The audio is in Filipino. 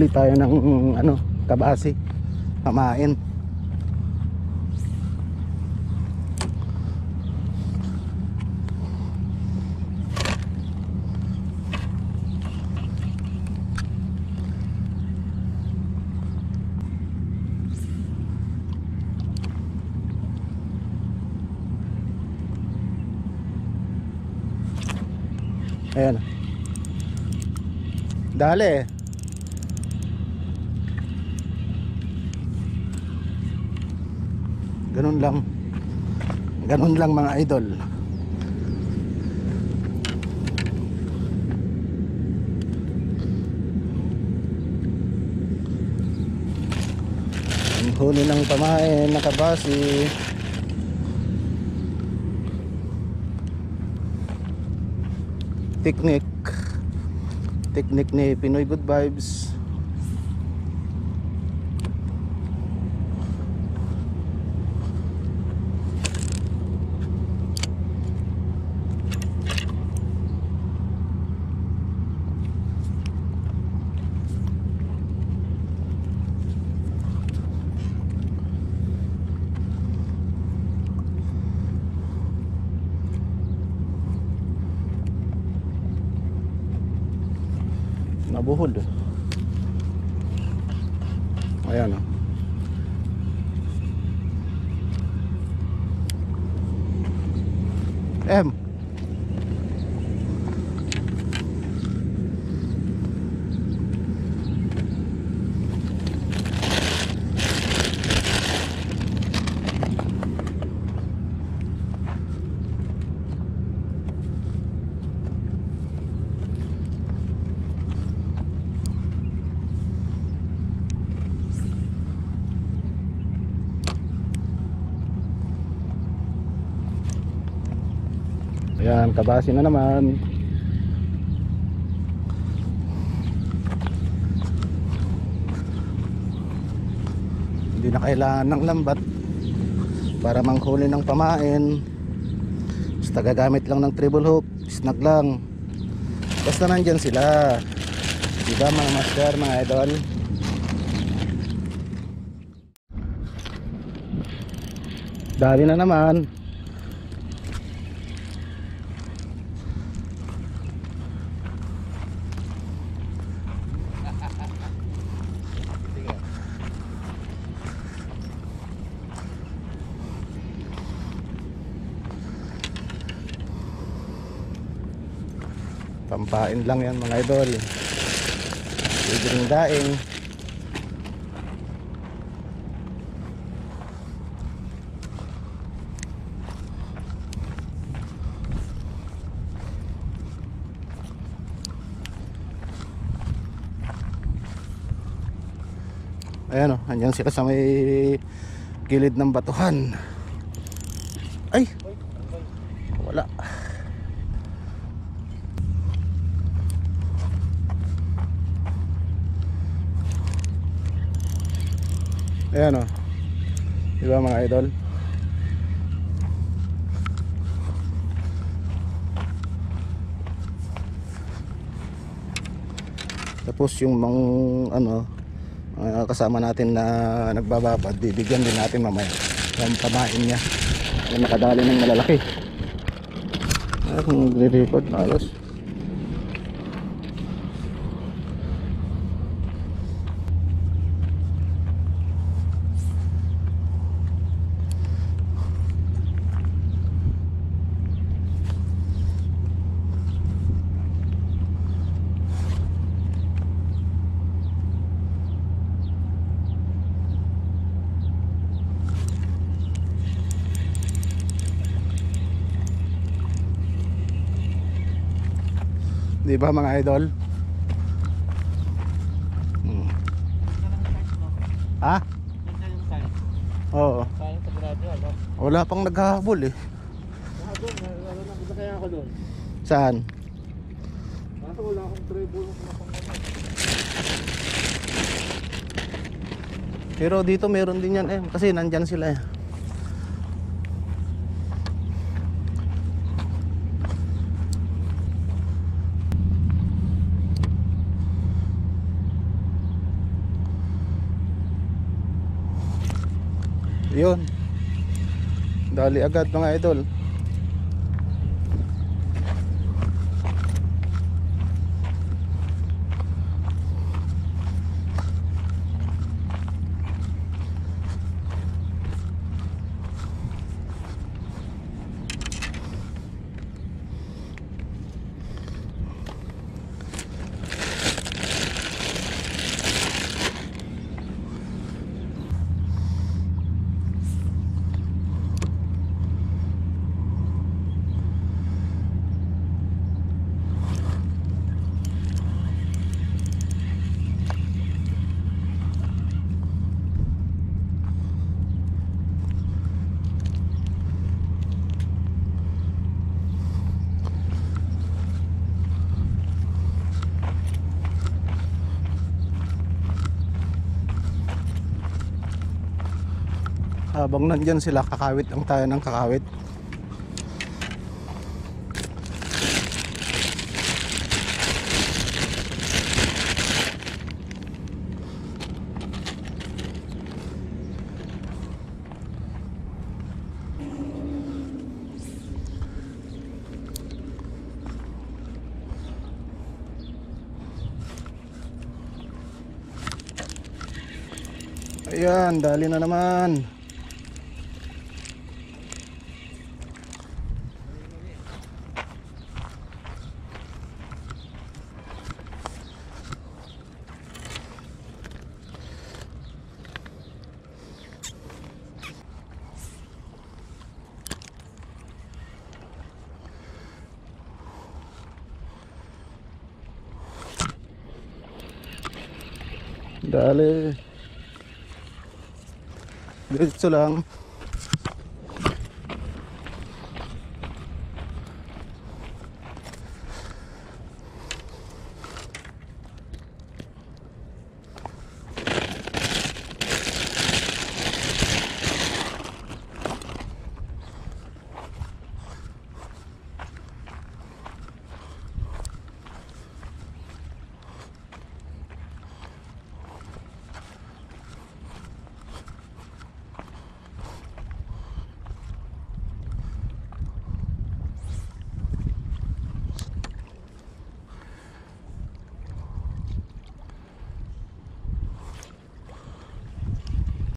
Nakahuli tayo ng ano, kabasi, pamain. Ayan. Dali. Ganun lang. Ganun lang mga idol. Ang huli ng pamain na kabasi. Technique ni Pinoy Good Vibes. Nabuhol. Ayan o. M. Ayan, kabasi na naman. Hindi na kailangan ng lambat para manghuli ng pamain. Basta gagamit lang ng treble hook, snag lang. Basta nandyan sila. Diba mga master, mga idol? Dali na naman. Pampain lang yan mga idol. Libreng daing. Ayan o, andyan sila sa may gilid ng batuhan. Ay! Wala. Ayan o, diba mga idol? Tapos yung mga ano, kasama natin na nagbababad, bibigyan din natin mamaya yung pamain niya na nakadali ng malalaki. Kung nagre-record na alas. Di ba mga idol? Ha? Oo. Wala pang naghahabol eh. Kaya ako doon. Saan? Kaso wala akong treble. Pero dito meron din yan eh. Kasi nandyan sila eh. Yun. Dali agad mga idol. Habang nandyan sila, kakawit lang tayo ng kakawit. Ayan, dali na naman. Dali. Diretso lang.